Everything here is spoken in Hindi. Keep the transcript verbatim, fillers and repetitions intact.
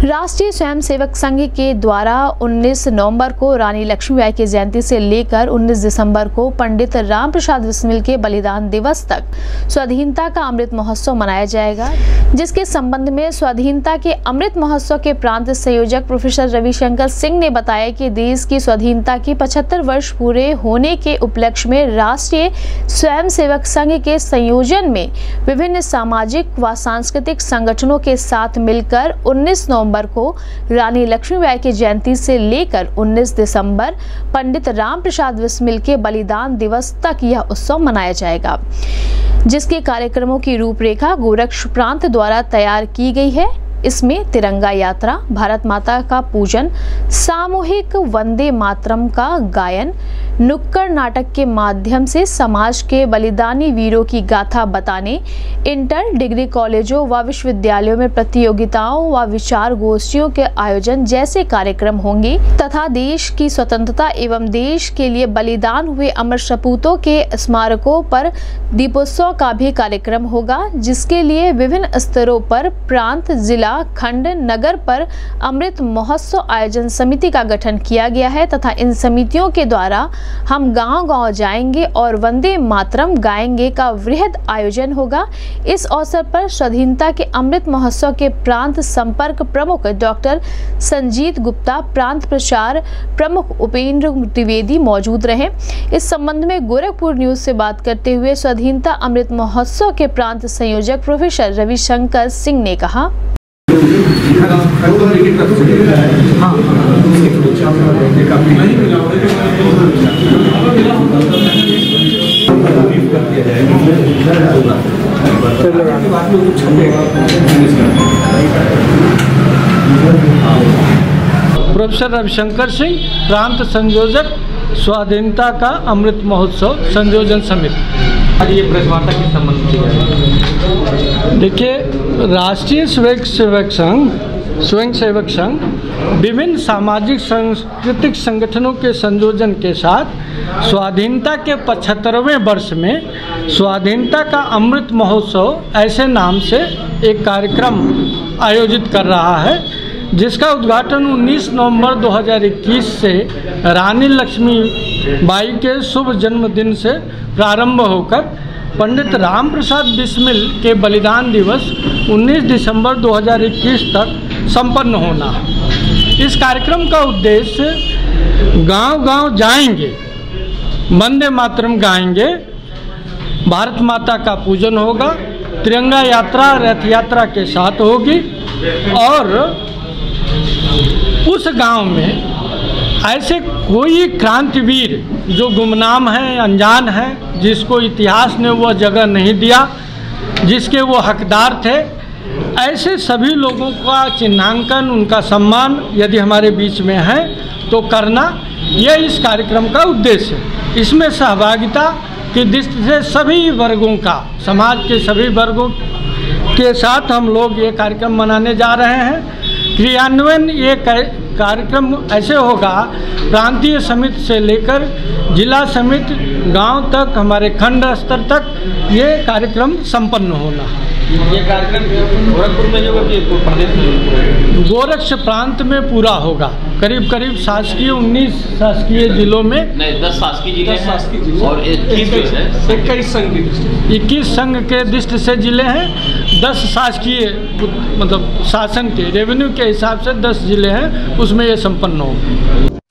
राष्ट्रीय स्वयंसेवक संघ के द्वारा उन्नीस नवंबर को रानी लक्ष्मीबाई की जयंती से लेकर उन्नीस दिसंबर को पंडित राम प्रसाद बिस्मिल के बलिदान दिवस तक स्वाधीनता का अमृत महोत्सव मनाया जाएगा, जिसके संबंध में स्वाधीनता के अमृत महोत्सव के प्रांत संयोजक प्रोफेसर रविशंकर सिंह ने बताया कि देश की स्वाधीनता के पचहत्तर वर्ष पूरे होने के उपलक्ष्य में राष्ट्रीय स्वयंसेवक संघ के संयोजन में विभिन्न सामाजिक व सांस्कृतिक संगठनों के साथ मिलकर उन्नीस नवंबर को रानी लक्ष्मीबाई की जयंती से लेकर उन्नीस दिसंबर पंडित राम प्रसाद बिस्मिल के बलिदान दिवस तक यह उत्सव मनाया जाएगा, जिसके कार्यक्रमों की रूपरेखा गोरखपुर प्रांत द्वारा तैयार की गई है। इसमें तिरंगा यात्रा, भारत माता का पूजन, सामूहिक वंदे मातरम का गायन, नुक्कड़ नाटक के माध्यम से समाज के बलिदानी वीरों की गाथा बताने, इंटर, डिग्री कॉलेजों व विश्वविद्यालयों में प्रतियोगिताओं व विचार गोष्ठियों के आयोजन जैसे कार्यक्रम होंगे तथा देश की स्वतंत्रता एवं देश के लिए बलिदान हुए अमर सपूतों के स्मारकों पर दीपोत्सव का भी कार्यक्रम होगा, जिसके लिए विभिन्न स्तरों पर प्रांत, जिला, खंड, नगर पर अमृत महोत्सव आयोजन समिति का गठन किया गया है तथा इन समितियों के द्वारा हम गांव-गांव जाएंगे और वंदे मातरम गाएंगे का वृहद आयोजन होगा। इस अवसर पर स्वाधीनता के अमृत महोत्सव के प्रांत संपर्क प्रमुख डॉक्टर संजीत गुप्ता, प्रांत प्रचार प्रमुख उपेंद्र द्विवेदी मौजूद रहे। इस संबंध में गोरखपुर न्यूज से बात करते हुए स्वाधीनता अमृत महोत्सव के प्रांत संयोजक प्रोफेसर रविशंकर सिंह ने कहा, प्रोफेसर रविशंकर सिंह, प्रांत संयोजक, स्वाधीनता का अमृत महोत्सव संयोजन समिति। ये प्रेस वार्ता किस संबंध में? देखिए, राष्ट्रीय स्वयं सेवक संघ स्वयं सेवक संघ विभिन्न सामाजिक सांस्कृतिक संगठनों के संयोजन के साथ स्वाधीनता के पचहत्तरवें वर्ष में स्वाधीनता का अमृत महोत्सव ऐसे नाम से एक कार्यक्रम आयोजित कर रहा है, जिसका उद्घाटन उन्नीस नवंबर दो हज़ार इक्कीस से रानी लक्ष्मीबाई के शुभ जन्मदिन से प्रारंभ होकर पंडित राम प्रसाद बिस्मिल के बलिदान दिवस उन्नीस दिसंबर दो हज़ार इक्कीस तक संपन्न होना। इस कार्यक्रम का उद्देश्य गांव-गांव जाएंगे, वंदे मातरम गाएंगे, भारत माता का पूजन होगा, तिरंगा यात्रा रथ यात्रा के साथ होगी और उस गांव में ऐसे कोई क्रांतिवीर जो गुमनाम है, अनजान है, जिसको इतिहास ने वह जगह नहीं दिया, जिसके वो हकदार थे, ऐसे सभी लोगों का चिन्हांकन, उनका सम्मान यदि हमारे बीच में है तो करना, यह इस कार्यक्रम का उद्देश्य है। इसमें सहभागिता की दृष्टि से सभी वर्गों का, समाज के सभी वर्गों के साथ हम लोग ये कार्यक्रम मनाने जा रहे हैं। क्रियान्वयन ये कार्यक्रम ऐसे होगा, प्रांतीय समिति से लेकर जिला समिति, गांव तक, हमारे खंड स्तर तक ये कार्यक्रम संपन्न होना। ये कार्यक्रम गोरखपुर में होगा कि प्रदेश में? गोरखपुर प्रांत में पूरा होगा। करीब करीब शासकीय उन्नीस शासकीय जिलों में, नहीं दस शासकीय जिले हैं और इक्कीस संघ इक्कीस संघ के दृष्टि से जिले हैं, दस शासकीय मतलब शासन के रेवेन्यू के हिसाब से दस जिले हैं, उसमें ये संपन्न होगा।